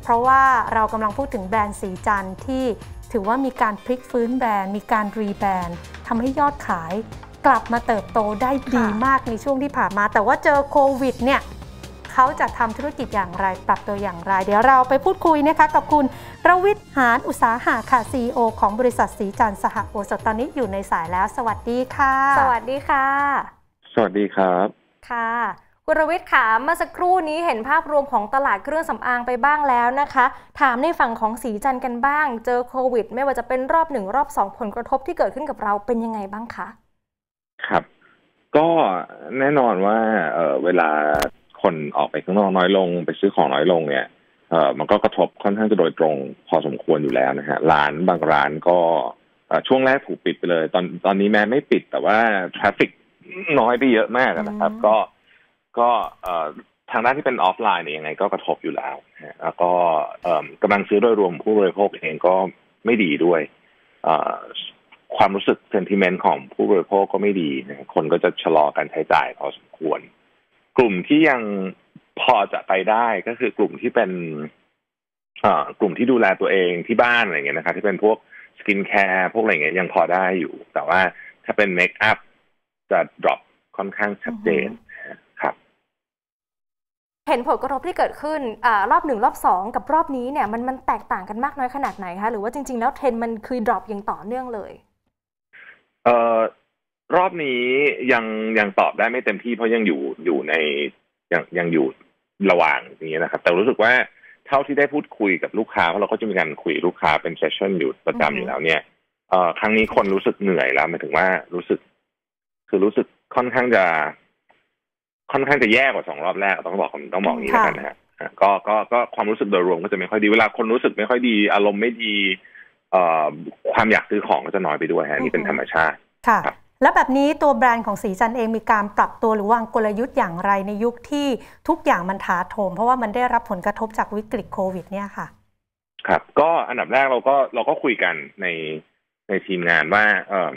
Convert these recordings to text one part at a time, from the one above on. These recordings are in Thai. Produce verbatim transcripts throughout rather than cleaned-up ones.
เพราะว่าเรากำลังพูดถึงแบรนด์สีจันทร์ที่ถือว่ามีการพลิกฟื้นแบรนด์มีการรีแบรนด์ทำให้ยอดขายกลับมาเติบโตได้ดีมากในช่วงที่ผ่านมาแต่ว่าเจอโควิดเนี่ยเขาจะทำธุรกิจอย่างไรปรับตัวอย่างไรเดี๋ยวเราไปพูดคุยนะคะกับคุณประวิทย์หานอุตสาหะค่ะ ซี อี โอ ของบริษัทสีจันทร์สหโอสถตอนนี้อยู่ในสายแล้วสวัสดีค่ะสวัสดีค่ะสวัสดีครับค่ะคุณประวิทย์ค่ะเมื่อสักครู่นี้เห็นภาพรวมของตลาดเครื่องสำอางไปบ้างแล้วนะคะถามในฝั่งของสีจันทร์กันบ้างเจอโควิดไม่ว่าจะเป็นรอบหนึ่งรอบสองผลกระทบที่เกิดขึ้นกับเราเป็นยังไงบ้างคะครับก็แน่นอนว่าเอ่อเวลาคนออกไปข้างนอกน้อยลงไปซื้อของน้อยลงเนี่ยเอ่อมันก็กระทบค่อนข้างจะโดยตรงพอสมควรอยู่แล้วนะฮะร้านบางร้านก็ช่วงแรกถูกปิดไปเลยตอนตอนนี้แม้ไม่ปิดแต่ว่าทราฟฟิกน้อยไปเยอะมากนะครับก็ก็ทางด้านที่เป็นออฟไลน์เนี่ยยังไงก็กระทบอยู่แล้วแล้วก็กำลังซื้อโดยรวมผู้บริโภคเองก็ไม่ดีด้วยความรู้สึกเซนติเมนต์ของผู้บริโภคก็ไม่ดีนะคนก็จะชะลอการใช้จ่ายพอสมควรกลุ่มที่ยังพอจะไปได้ก็คือกลุ่มที่เป็นกลุ่มที่ดูแลตัวเองที่บ้านอะไรเงี้ยนะครับที่เป็นพวกสกินแคร์พวกอะไรเงี้ยยังพอได้อยู่แต่ว่าถ้าเป็นเมคอัพจะ drop ค่อนข้างชัดเจนครับเห็นผลกระทบที่เกิดขึ้นอรอบหนึ่งรอบสองกับรอบนี้เนี่ยมันมันแตกต่างกันมากน้อยขนาดไหนคะหรือว่าจริงๆแล้วเทรนด์มันคือ drop อย่างต่อเนื่องเลยเอ่อรอบนี้ยังยังตอบได้ไม่เต็มที่เพราะยังอยู่อยู่ในยังยังอยู่ระหว่างนี้นะครับแต่รู้สึกว่าเท่าที่ได้พูดคุยกับลูกค้าเพราะเราก็จะมีการคุยลูกค้าเป็นเซสชั่นอยู่ประจำอยู่แล้วเนี่ยเอ่อครั้งนี้คนรู้สึกเหนื่อยแล้วหมายถึงว่ารู้สึกคือรู้สึกค่อนข้างจะค่อนข้างจะแย่กว่าสองรอบแรกต้องบอกต้องบอกอย่างนี้แล้วกันนะฮะก็ก็ก็ความรู้สึกโดยรวมก็จะไม่ค่อยดีเวลาคนรู้สึกไม่ค่อยดีอารมณ์ไม่ดีเอ่อความอยากซื้อของก็จะน้อยไปด้วยฮะนี่เป็นธรรมชาติค่ะแล้วแบบนี้ตัวแบรนด์ของสีจันทร์เองมีการปรับตัวหรือวางกลยุทธ์อย่างไรในยุคที่ทุกอย่างมันถาโถมเพราะว่ามันได้รับผลกระทบจากวิกฤตโควิดเนี่ยค่ะครับก็อันดับแรกเราก็เราก็คุยกันในในทีมงานว่าเอ่อ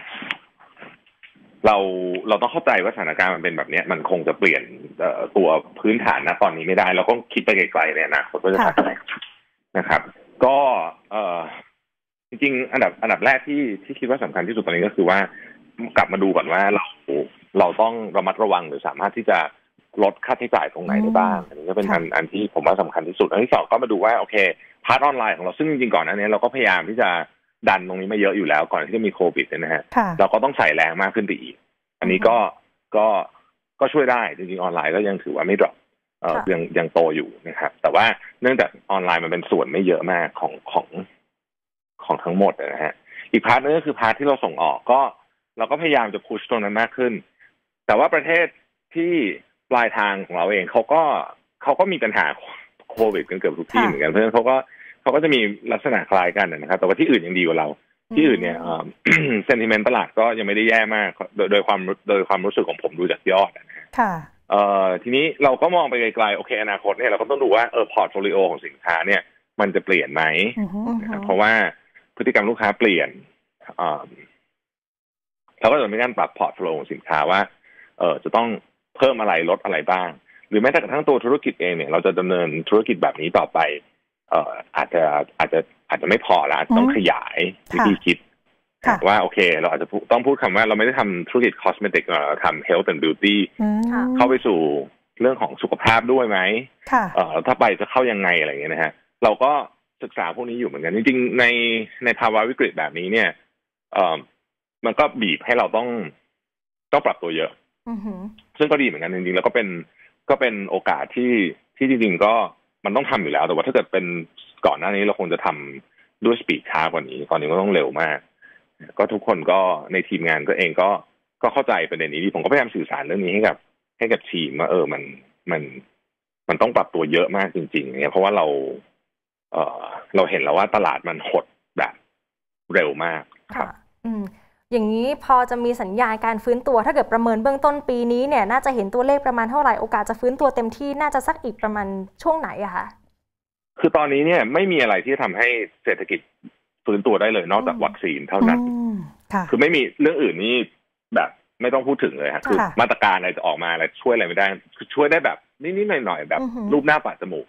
เราเราต้องเข้าใจว่าสถานการณ์มันเป็นแบบนี้มันคงจะเปลี่ยนตัวพื้นฐานนะตอนนี้ไม่ได้เราก็คิดไปไกลๆเลยนะว่าจะทำอะไรนะครับก็เอ่อจริงๆอันดับอันดับแรกที่ที่คิดว่าสำคัญที่สุดตอนนี้ก็คือว่ากลับมาดูก่อนว่าเราเราต้องระมัดระวังหรือสามารถที่จะลดค่าใช้จ่ายตรงไหนได้บ้างอันนี้ก็เป็นอันอันที่ผมว่าสำคัญที่สุดอันที่สองก็มาดูว่าโอเคพาร์ทออนไลน์ของเราซึ่งจริงๆก่อนหน้านี้เราก็พยายามที่จะดันตรงนี้มาเยอะอยู่แล้วก่อนที่จะมีโควิดนะฮะเราก็ต้องใส่แรงมากขึ้นไปอีกอันนี้ก็ก็ก็ช่วยได้จริงๆออนไลน์ก็ยังถือว่าไม่ดรอปเอ่อยังยังโตอยู่นะครับแต่ว่าเนื่องจากออนไลน์มันเป็นส่วนไม่เยอะมากของของของทั้งหมดนะฮะอีกพาร์ทนึงก็คือพาร์ทที่เราส่งออกก็เราก็พยายามจะพุชตรงนั้นมากขึ้นแต่ว่าประเทศที่ปลายทางของเราเองเขาก็เขาก็มีปัญหาโควิดกันเกือบทุกที่เหมือนกันเพราะฉะนั้นเขาก็เขาก็จะมีลักษณะคล้ายกันนะครับแต่ว่าที่อื่นยังดีกว่าเราที่อื่นเนี่ยเซนติเมนต์ตลาดก็ยังไม่ได้แย่มากโดยโดยความโดยความรู้สึกของผมดูจากยอดนะฮะเอ่อทีนี้เราก็มองไปไกลๆโอเคอนาคตเนี่ยเราก็ต้องดูว่าเออพอร์ตโฟลิโอของสินค้าเนี่ยมันจะเปลี่ยนไหมนะครับเพราะว่าพฤติกรรมลูกค้าเปลี่ยนเราก็จะมีการปรับพอร์ตโฟลิโอของสินค้าว่าเออจะต้องเพิ่มอะไรลดอะไรบ้างหรือแม้แต่กระทั่งตัวธุรกิจเองเนี่ยเราจะดำเนินธุรกิจแบบนี้ต่อไปเอ่ออาจจะอาจจะอาจจะไม่พอแล้วต้องขยายวิธีคิดว่าโอเคเราอาจจะต้องพูดคำว่าเราไม่ได้ทำธุรกิจคอสเมติกเราทำ health and beauty เข้าไปสู่เรื่องของสุขภาพด้วยไหมเอ่อถ้าไปจะเข้ายังไงอะไรอย่างเงี้ยนะฮะเราก็ศึกษาพวกนี้อยู่เหมือนกันจริงๆในในภาวะวิกฤตแบบนี้เนี่ยเอ่อมันก็บีบให้เราต้องต้องปรับตัวเยอะซึ่งก็ดีเหมือนกันจริงๆแล้วก็เป็นก็เป็นโอกาสที่ที่จริงๆก็มันต้องทำอยู่แล้วแต่ว่าถ้าเกิดเป็นก่อนหน้านี้เราคงจะทำด้วยสปีดช้ากว่านี้ตอนนี้ก็ต้องเร็วมากก็ทุกคนก็ในทีมงานก็เองก็ก็เข้าใจประเด็นนี้ดีผมก็พยายามสื่อสารเรื่องนี้ให้กับให้กับทีมว่าเออมันมันมันต้องปรับตัวเยอะมากจริงๆเนี่ยเพราะว่าเราเออเราเห็นแล้วว่าตลาดมันหดแบบเร็วมากครับอืมอย่างนี้พอจะมีสัญญาณการฟื้นตัวถ้าเกิดประเมินเบื้องต้นปีนี้เนี่ยน่าจะเห็นตัวเลขประมาณเท่าไหร่โอกาสจะฟื้นตัวเต็มที่น่าจะสักอีกประมาณช่วงไหนอะคะคือตอนนี้เนี่ยไม่มีอะไรที่ทำให้เศรษฐกิจฟื้นตัวได้เลยนอกจากวัคซีนเท่านั้นคือไม่มีเรื่องอื่นนี่แบบไม่ต้องพูดถึงเลยครับคือมาตรการอะไรจะออกมาอะไรช่วยอะไรไม่ได้คือช่วยได้แบบนิดๆหน่อยๆแบบรูปหน้าปากจมูก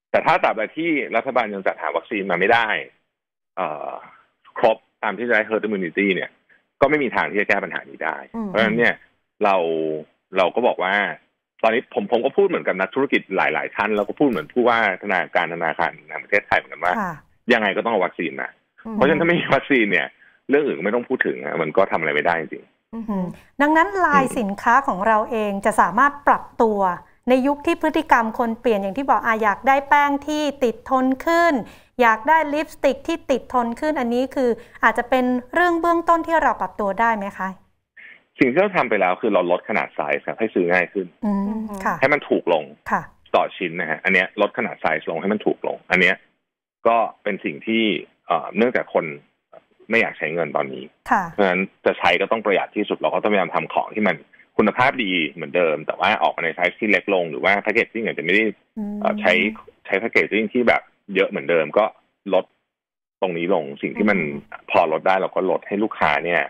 แต่ถ้าตราบใดที่รัฐบาลยังจัดหาวัคซีนมาไม่ได้ครบตามที่จะได้ herd immunity เนี่ยก็ไม่มีทางที่จะแก้ปัญหานี้ได้เพราะฉะนั้นเนี่ยเราเราก็บอกว่าตอนนี้ผมผมก็พูดเหมือนกับนักธุรกิจหลายๆท่านแล้วก็พูดเหมือนผู้ว่าธนาคารธนาคารแห่งประเทศไทยเหมือนกันว่ายังไงก็ต้องเอาวัคซีนมาเพราะฉะนั้นถ้าไม่มีวัคซีนเนี่ยเรื่องอื่นไม่ต้องพูดถึงมันก็ทำอะไรไม่ได้จริงดังนั้นลายสินค้าของเราเองจะสามารถปรับตัวในยุคที่พฤติกรรมคนเปลี่ยนอย่างที่บอกอ่ะอยากได้แป้งที่ติดทนขึ้นอยากได้ลิปสติกที่ติดทนขึ้นอันนี้คืออาจจะเป็นเรื่องเบื้องต้นที่เราปรับตัวได้ไหมคะสิ่งที่เราทำไปแล้วคือเราลดขนาดไซส์ให้ซื้อง่ายขึ้นให้มันถูกลงต่อชิ้นนะฮะอันนี้ลดขนาดไซส์ลงให้มันถูกลงอันนี้ก็เป็นสิ่งที่เนื่องจากคนไม่อยากใช้เงินตอนนี้เพราะฉะนั้นจะใช้ก็ต้องประหยัดที่สุดเราก็ต้องพยายามทำของที่มันคุณภาพดีเหมือนเดิมแต่ว่าออกมาในไซส์ที่เล็กลงหรือว่าแพคเกจจิ้งอาจจะไม่ได้ใช้ใช้แพคเกจจิ้งที่แบบเยอะเหมือนเดิมก็ลดตรงนี้ลงสิ่งที่มันพอลดได้เราก็ลดให้ลูกค้าเนี่ย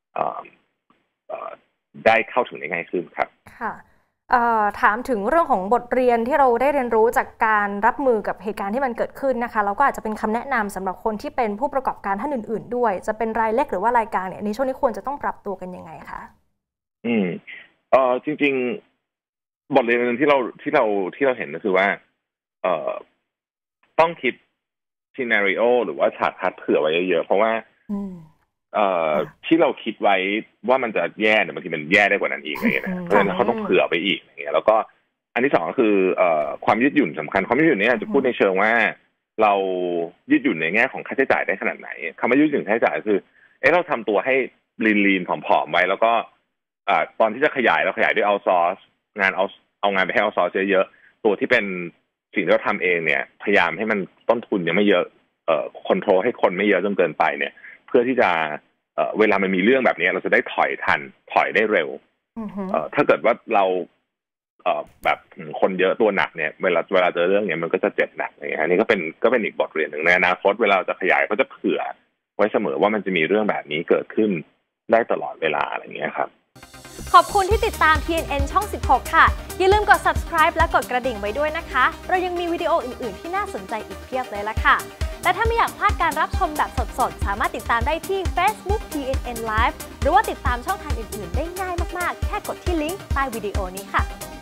ได้เข้าถึงได้ง่ายขึ้นครับค่ะถามถึงเรื่องของบทเรียนที่เราได้เรียนรู้จากการรับมือกับเหตุการณ์ที่มันเกิดขึ้นนะคะแล้วก็อาจจะเป็นคำแนะนำสำหรับคนที่เป็นผู้ประกอบการท่านอื่นๆด้วยจะเป็นรายเล็กหรือว่ารายกลางเนี่ยในช่วงนี้ควรจะต้องปรับตัวกันยังไงคะอืมเออจริงๆบทเรียนนึงที่เราที่เราที่เราเห็นก็คือว่าเอ่อต้องคิดซีนาริโอหรือว่าฉากทัดเผื่อไว้เยอะๆเพราะว่าเอ่อที่เราคิดไว้ว่ามันจะแย่เนี่ยบางทีมันแย่ได้กว่านั้นอีกอะไรเงี้ยเพราะฉะนั้นเขาต้องเผื่อไปอีกอย่างเงี้ยแล้วก็อันที่สองก็คือเอ่อความยืดหยุ่นสำคัญความยืดหยุ่นนี้จะพูดในเชิงว่าเรายืดหยุ่นในแง่ของค่าใช้จ่ายได้ขนาดไหนคำว่ายืดหยุ่นค่าใช้จ่ายคือเอ๊ะเราทำตัวให้ลีนๆผอมๆไว้แล้วก็อ่าตอนที่จะขยายเราขยายด้วยเอาซอร์สงานเอาเอางานไปให้เอาซอร์สเยอะๆตัวที่เป็นสิ่งที่เราทำเองเนี่ยพยายามให้มันต้นทุนยังไม่เยอะเอ่อคอนโทรลให้คนไม่เยอะจนเกินไปเนี่ยเพื่อที่จะเอ่อเวลามันมีเรื่องแบบนี้เราจะได้ถอยทันถอยได้เร็วเอ่อถ้าเกิดว่าเราเอ่อแบบคนเยอะตัวหนักเนี่ยเวลาเวลาเจอเรื่องเนี้ยมันก็จะเจ็บหนักอย่างเงี้ยนี่ก็เป็นก็เป็นอีกบทเรียนหนึ่งในอนาคตเวลาจะขยายก็จะเผื่อไว้เสมอว่ามันจะมีเรื่องแบบนี้เกิดขึ้นได้ตลอดเวลาอะไรอย่างเงี้ยครับขอบคุณที่ติดตาม ที เอ็น เอ็น ช่องสิบหกค่ะอย่าลืมกด ซับสไครบ์ และกดกระดิ่งไว้ด้วยนะคะเรายังมีวิดีโออื่นๆที่น่าสนใจอีกเพียบเลยละค่ะและถ้าไม่อยากพลาดการรับชมแบบสดๆสามารถติดตามได้ที่ Facebook ที เอ็น เอ็น Live หรือว่าติดตามช่องทางอื่นๆได้ง่ายมากๆแค่กดที่ลิงก์ใต้วิดีโอนี้ค่ะ